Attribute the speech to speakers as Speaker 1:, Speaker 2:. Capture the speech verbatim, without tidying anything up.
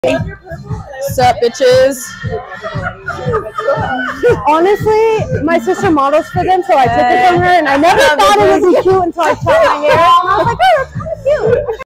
Speaker 1: Sup, bitches?
Speaker 2: Honestly, my sister models for them, so I took it from her, and I never thought it would be cute until I cut my hair. I was like,